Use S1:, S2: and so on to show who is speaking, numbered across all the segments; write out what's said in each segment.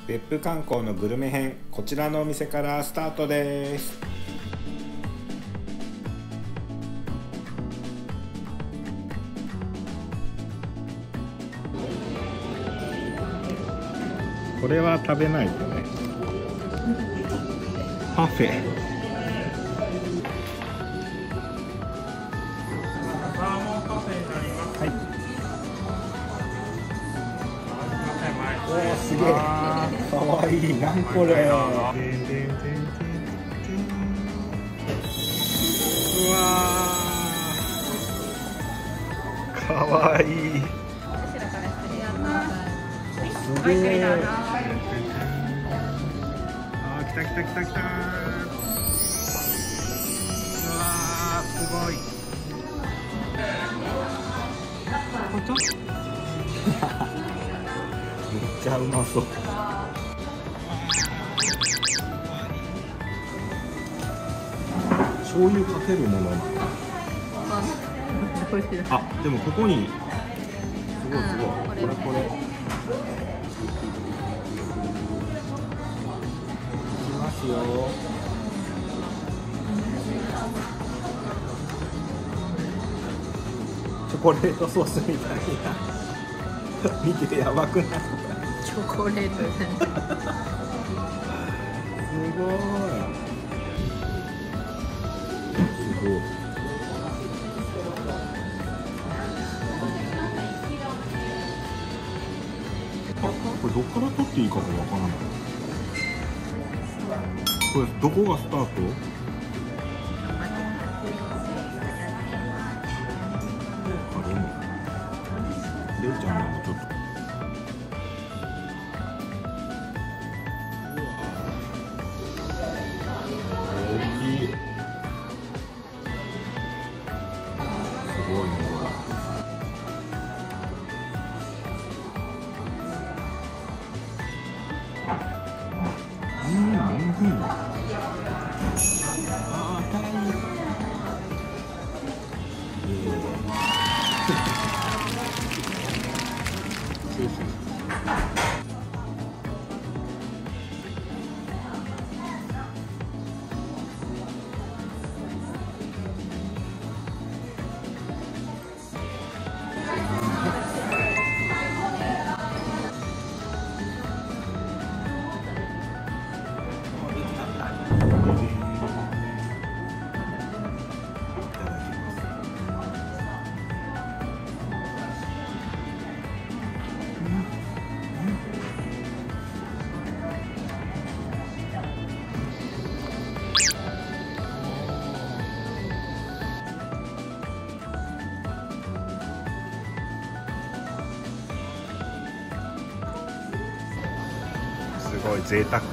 S1: 別府観光のグルメ編、こちらのお店からスタートです。これは食べないとね。パフェ。
S2: サーモンパフェになります。
S1: はい。おー、すげえ。かわいい。なんこれ。うわー。かわいい。すげえ。あー、来た来た来た来た。うわー、すごい。めっちゃうまそう。醤油かけるものなの。あ、でもここにすごいすごい。これいきますよ。チョコレートソースみたいな。見て、やばくない？
S3: チョコレート
S1: すごい。すごい。これどっから取っていいかもわからない。これどこがスタート？あ、でもレイちゃんのもちょっと。大きい。すごいねこれ。すごい贅沢。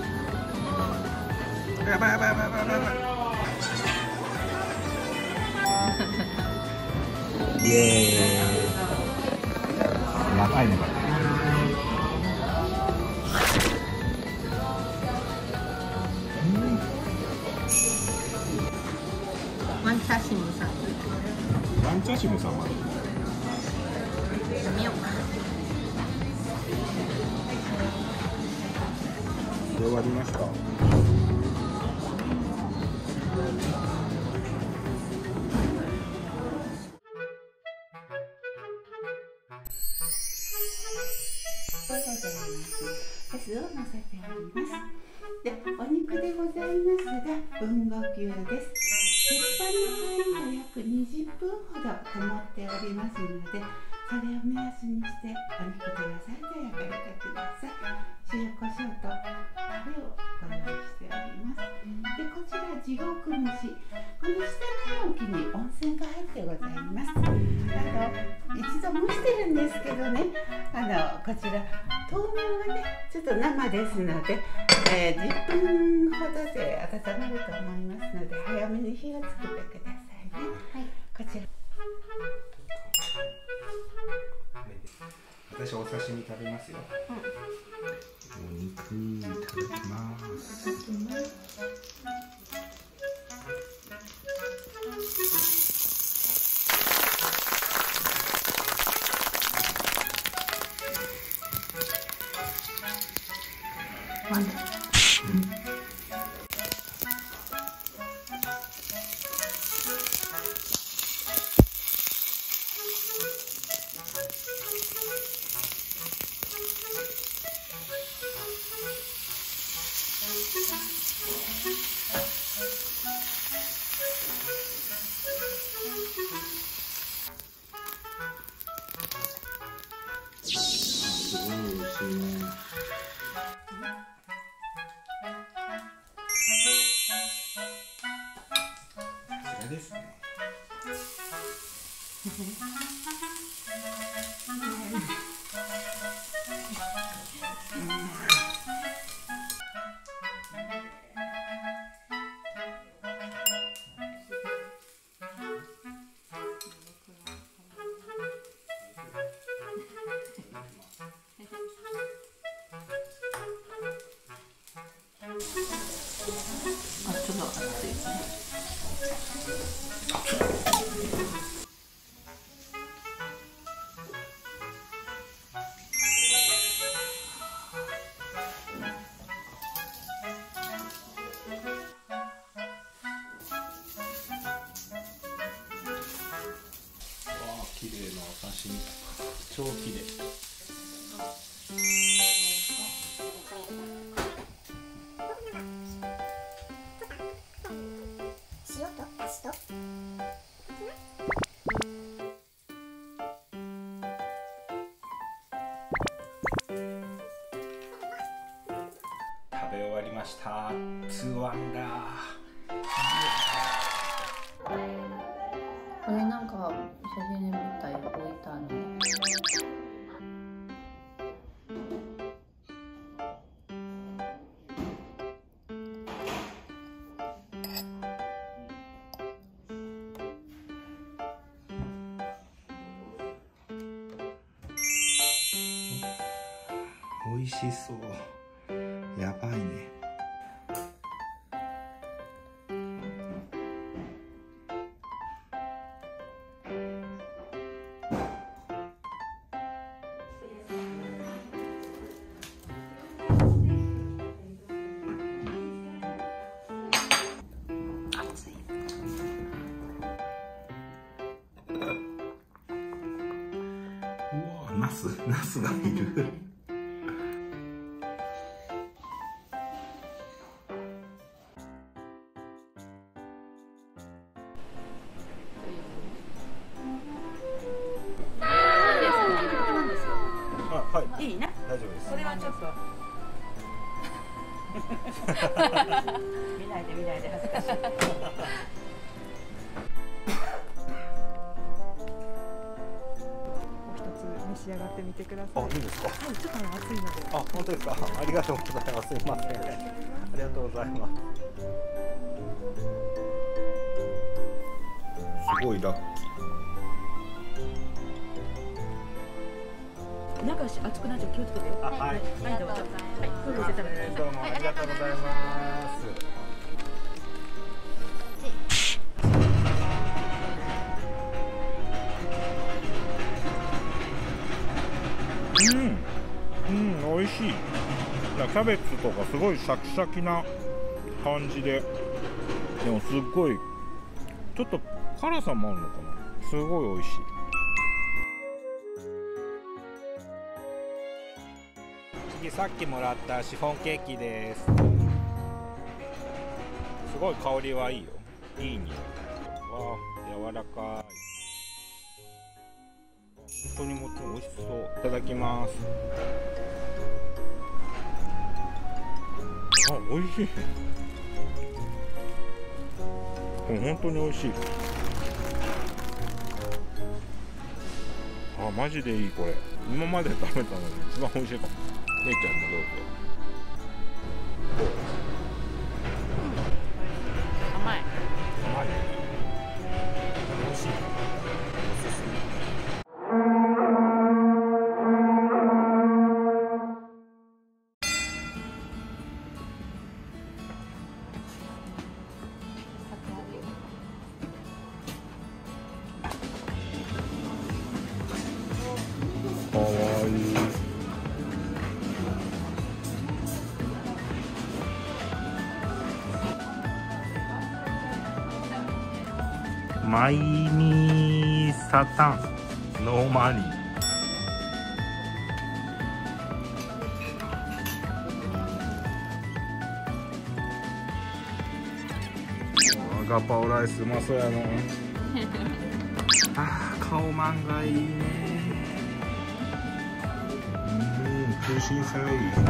S1: やばいやばいやばいやばいやばい。イエーイ。長いねこれ。
S3: ワンチャシムさん。
S1: ワンチャシムさんまで。
S3: 見ようか。
S1: で終わりました。
S4: を乗せております。で、お肉でございますが、豊後牛です。鉄板の範囲が約20分ほど灯っておりますので、それを目安にしてお肉と野菜と焼かれてください。塩コショウとタレをご用意しております。で、こちら地獄蒸し、この下の容器に温泉が入ってございます。一度蒸してるんですけどね、こちら豆乳がねちょっと生ですので、10分ほどで温まると思いますので、早めに火をつけてくださいね。はい、こちら。
S1: 私お刺身食べますよ。お肉いただきます。
S3: なんで？
S1: すごい美味しいね。こちらですね。
S3: あ、ちょっと熱いですね。
S1: わあ、綺麗なお刺身。超綺麗。食べ終わりました。2ワンダー。
S3: これなんか写真で見たよ、置いたの。
S1: 美味しそう。やばいね。
S3: 熱い。
S1: うわ、ナスがいる。はい、
S5: いいな。
S1: 大丈夫です。
S5: それはちょっと見ないで恥ずかしい。お一つ召し上がってみてください。
S1: あ、いいですか。
S5: はい、ちょっと熱いので。
S1: あ、本当ですか。ありがとうございます。すみません。ありがとうございます。すごいラッキー。
S5: 中熱くなっちゃう、気をつけて。
S1: あ、はい。
S5: はい、どうぞ。はい、フードして食べてください。
S1: どうもありがとうございます。美味しい。キャベツとかすごいシャキシャキな感じで、でもすっごいちょっと辛さもあるのかな。すごい美味しい。次さっきもらったシフォンケーキです。すごい香りはいいよ。いい匂い。わあ、柔らかい。本当にもちろん美味しそう。いただきます。あ、美味しい。これ本当に美味しい。あ、マジでいいこれ。今まで食べたのに一番美味しいかも。姉ちゃんもどうぞ。
S5: 甘い。
S1: 甘い。美味しい。おすすめ。かわいい。 マイミーサタンノーマリー。ガパオライスうまそうやのあー、カオマンがいいね。空心菜。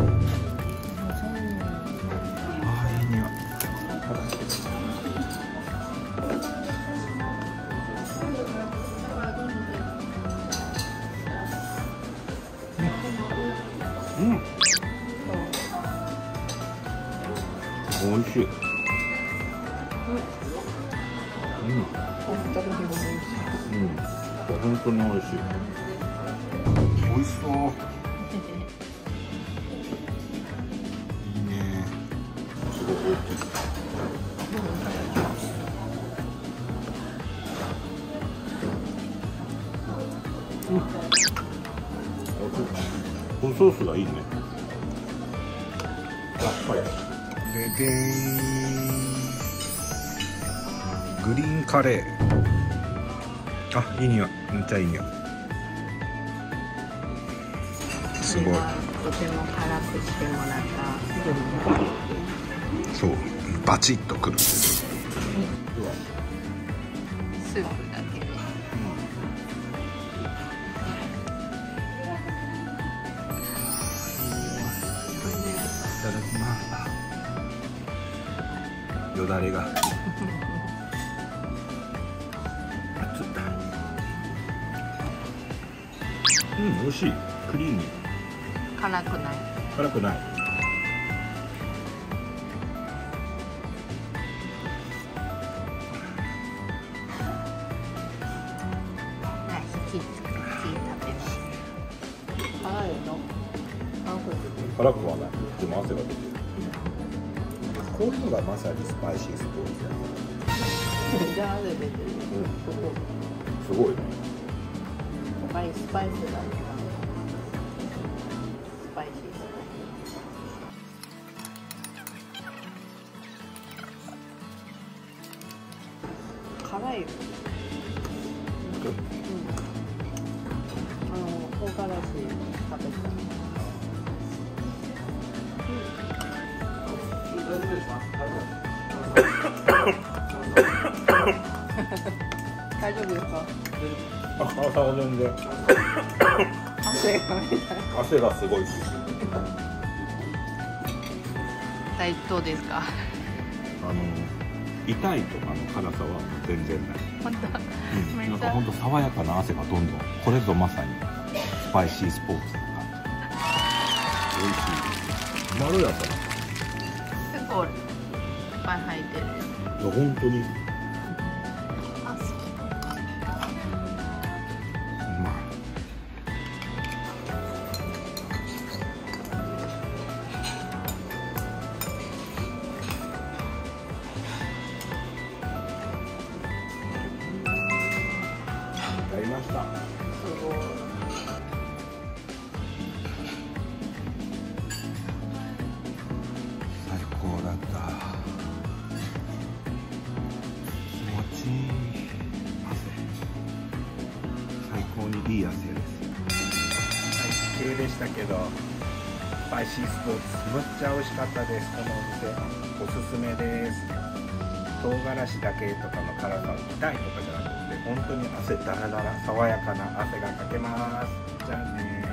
S1: あー、いい匂い。おいしい。本当においしい。おいしそう。いいね。すごく大きい。このソースがいいね。やっぱり。ででーん。グリーンカレー。あ、いい匂い。めっちゃいい匂い。すごい。
S3: とても辛くしてもらった
S1: そう、バチッとくる。
S3: スープだけで。
S1: いただきます。よだれが。美味しい。クリーミー。
S3: 辛くない。
S1: 辛くない。
S3: チーズ食べる。辛いの。
S1: 辛くはない。でも汗が出てる。こういうのがまさにスパイシースポーツや。
S3: じゃあ汗出てる。
S1: すごいね。
S3: やっぱりスパイスだ。スパイシー。辛いよ。唐辛子食べた。大丈夫ですか？
S1: あ、辛さは全然。汗がすごい。
S3: どうですか？
S1: 痛いとかの辛さは全然ない。
S3: 本当。
S1: なんか本当爽やかな汗がどんどん。これぞまさにスパイシースポーツな感じ。美味しい。まろやかな。
S3: 結構いっぱい入ってる。
S1: いや本当に。
S3: あ、好き。
S1: うまい。やりました。
S3: すごい。
S1: 最高だった。気持ちいい。汗。最高にいい汗です。最低でしたけど、スパイシースポーツむっちゃ美味しかったです。このお店おすすめです。唐辛子だけとかの辛さ痛いとかじゃなくて、本当に汗だらだら爽やかな汗がかけます。じゃあね。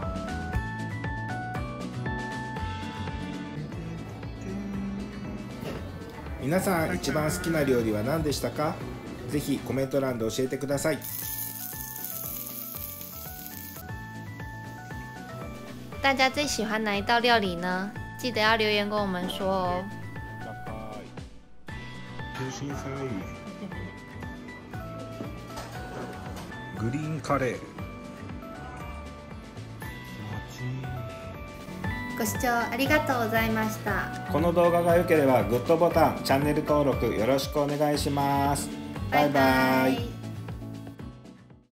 S6: 皆さん一番好きな料理は何でしたか？ぜひコメント欄で教えてください。
S7: 大家最喜欢哪一道料理呢？记得要留言跟我们说哦。
S1: 空心菜。グリーンカレー。
S7: ご視聴ありがとうございました。
S6: この動画が良ければグッドボタン、チャンネル登録よろしくお願いします。バイバイ。